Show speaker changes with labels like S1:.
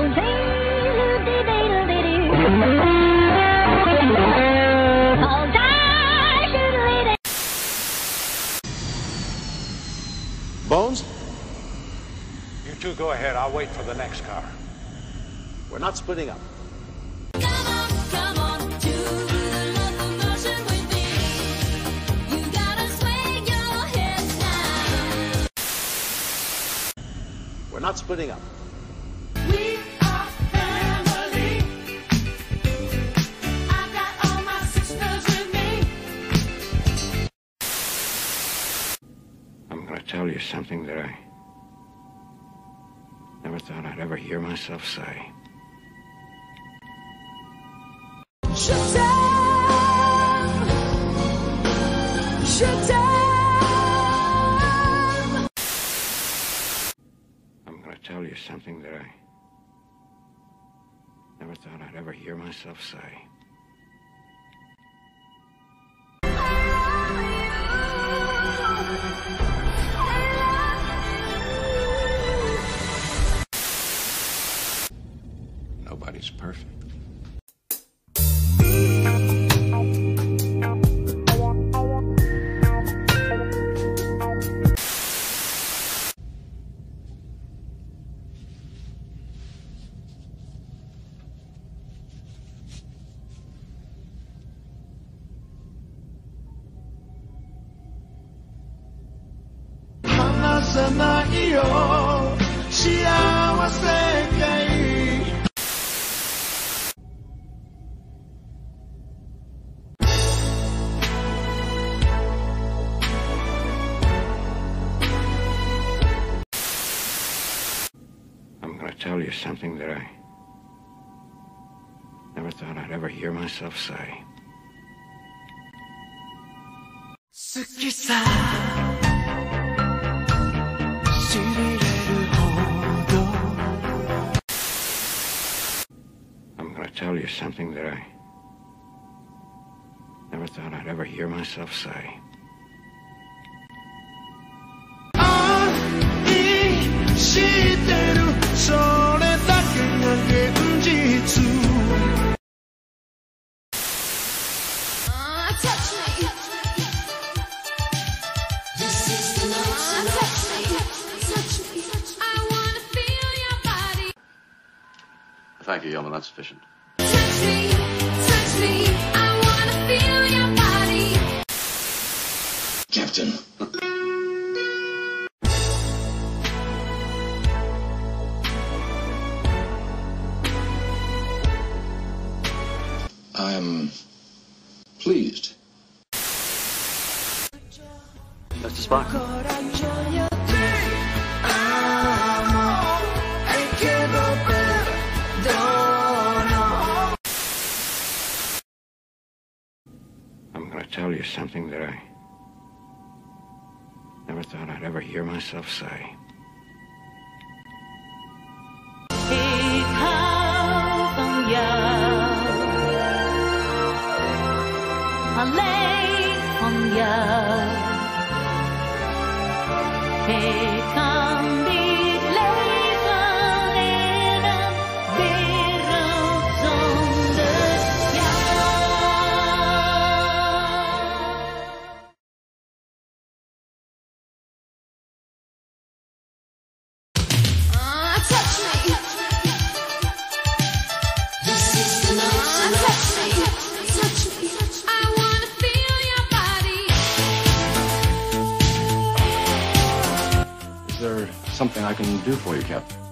S1: Bones?
S2: You two go ahead. I'll wait for the next car.
S1: We're not splitting up.
S3: Come on, do the locomotion with me. You gotta swing your hips now.
S1: We're not splitting up.
S3: We are family. I got all my sisters with me.
S4: I'm going to tell you something that I never thought I'd ever hear myself say. I'm going to tell you something that I never thought I'd ever hear myself say. Nobody's perfect. I'm going to tell you something that I never thought I'd ever hear myself say. I'm going to tell you something that I never thought I'd ever hear myself say.
S3: Touch me. This is the night. Touch me. Touch me. I wanna feel your body.
S5: Thank you, Yeoman. That's sufficient.
S3: Touch me. Touch me. I wanna feel your body.
S5: Captain. I am pleased.
S1: Mr. Spock.
S4: I'm going to tell you something that I never thought I'd ever hear myself say.
S5: Is there something I can do for you, Captain?